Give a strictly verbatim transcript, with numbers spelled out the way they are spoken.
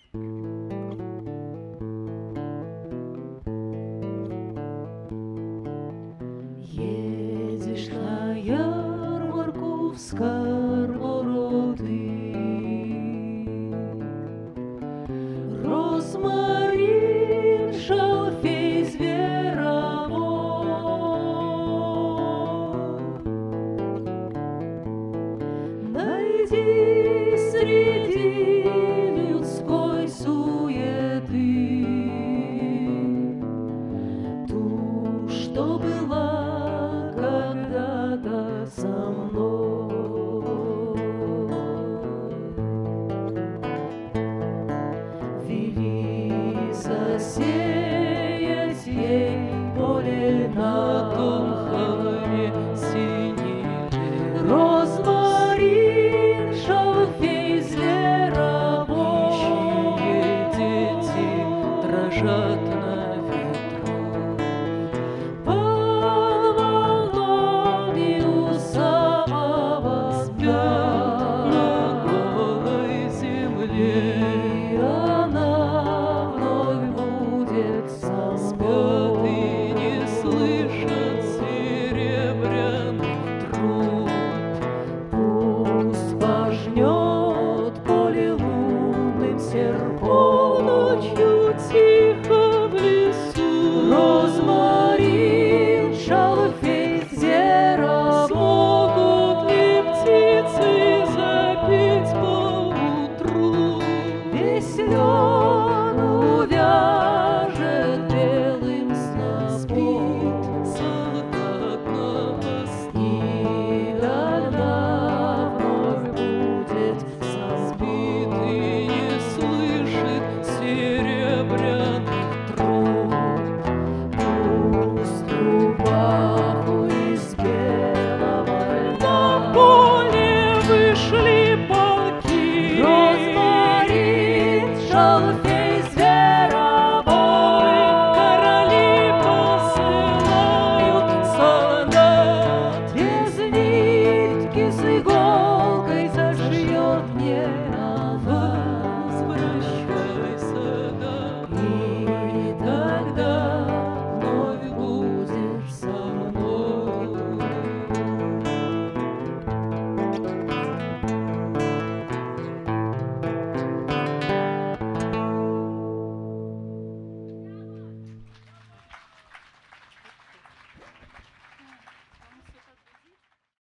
Едешь на ярмарку в Скармороды, розмарин, шалфей, зверобой. Найди среди людской суеты ту, что была когда-то со мной. Вели засеять ей поле на том холме синим, розмарин, шалфей, зверобой. Нищие дети дрожат на ветру под волнами у самого спят на голой земле. И она вновь будет со мной. И не слышат серебряный труд. Пусть пожнет поле лунным серпом ночью тихо в лесу. Розмарин, шалфей, зверобой. Смогут ли птицы запеть поутру? Весело